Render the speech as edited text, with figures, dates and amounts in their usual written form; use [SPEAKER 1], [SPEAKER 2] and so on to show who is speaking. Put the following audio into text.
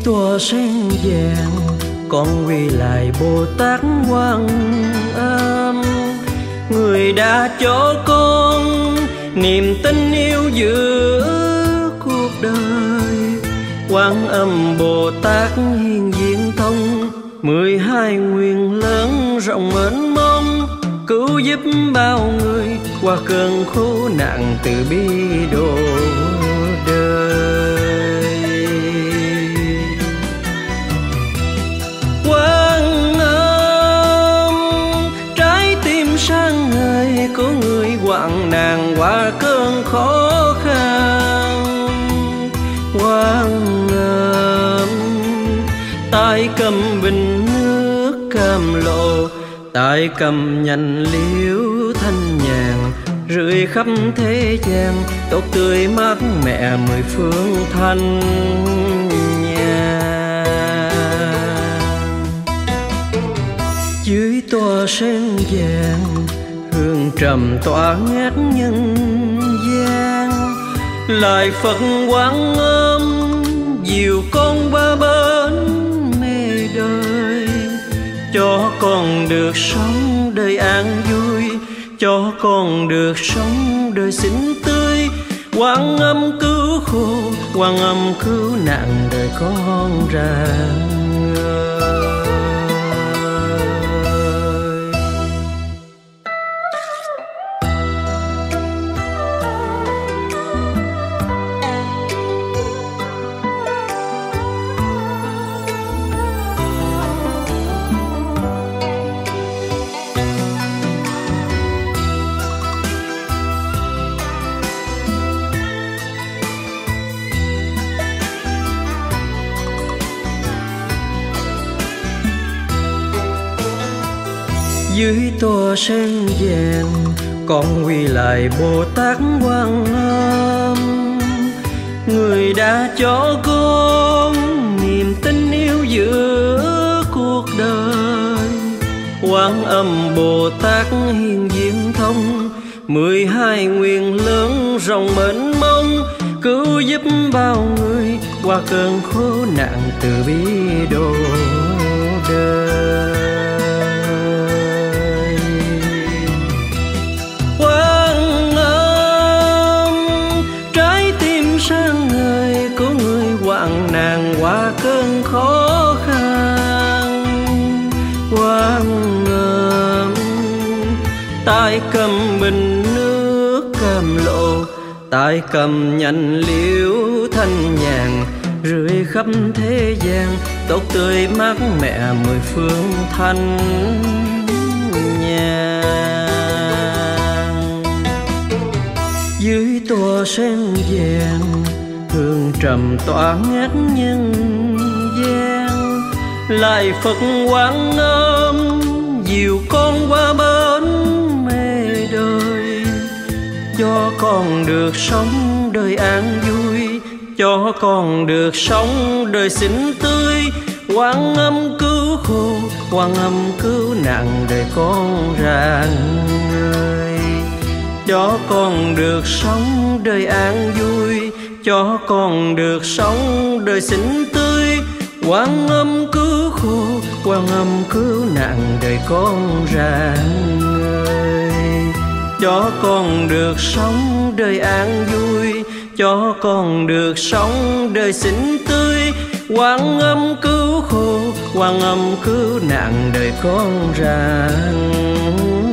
[SPEAKER 1] tòa sen vàng, con quy lại Bồ Tát Quan Âm. Người đã cho con niềm tin yêu giữa cuộc đời. Quan Âm Bồ Tát hiền diện thông, 12 nguyện lớn rộng mênh mông, cứu giúp bao người qua cơn khổ nạn từ bi độ đời. Quan Âm trái tim sáng ngời của người hoạn nạn qua cơn khó khăn. Quan Âm tay cầm bình nước cam lộ, tay cầm nhành liễu thanh nhàn, rưỡi khắp thế gian tốt tươi mát mẹ 10 phương thanh nhàn. Dưới tòa sen vàng hương trầm tỏa ngát nhân gian, lại Phật Quan Âm dìu con qua bên mê đời, cho con được sống đời an vui, cho con được sống đời xinh tươi. Quan Âm cứu khổ, Quan Âm cứu nạn đời con rạng ngời. Dưới tòa sen vàng con quy lại Bồ Tát Quan Âm. Người đã cho con niềm tin yêu giữa cuộc đời. Quan Âm Bồ Tát hiền diện thông, 12 nguyện lớn rộng mênh mông, cứu giúp bao người qua cơn khổ nạn từ bi độ đời. Nàng qua cơn khó khăn. Quan Âm tay cầm bình nước cam lộ, tay cầm nhành liễu thanh nhàn, rưỡi khắp thế gian tốt tươi mát mẹ 10 phương thanh nhàn. Dưới tòa sen vàng hương trầm tỏa ngát nhân gian, lại Phật Quan Âm dìu con qua bên mê đời, cho con được sống đời an vui, cho con được sống đời xinh tươi. Quan Âm cứu khổ, Quan Âm cứu nạn đời con rạng ngời, cho con được sống đời an vui, cho con được sống đời xinh tươi. Quan Âm cứu khổ, Quan Âm cứu nạn đời con rạng ngời, cho con được sống đời an vui, cho con được sống đời xinh tươi. Quan Âm cứu khổ, Quan Âm cứu nạn đời con rạng